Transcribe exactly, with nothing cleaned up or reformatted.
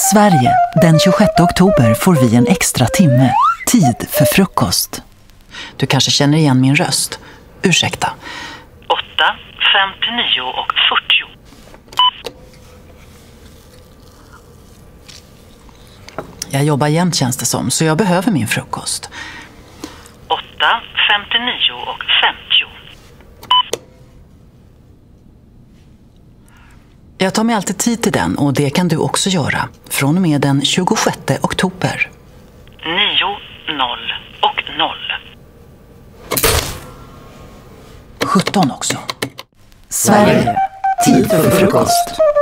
Sverige, den tjugosjätte oktober får vi en extra timme. Tid för frukost. Du kanske känner igen min röst. Ursäkta. åtta, femtionio och fyrtio. Jag jobbar jämt känns det som, så jag behöver min frukost. åtta, femtionio och femtio. Jag tar mig alltid tid till den och det kan du också göra. Från och med den tjugosjätte oktober. nio, noll och noll. sjutton också. Sverige, tid för frukost.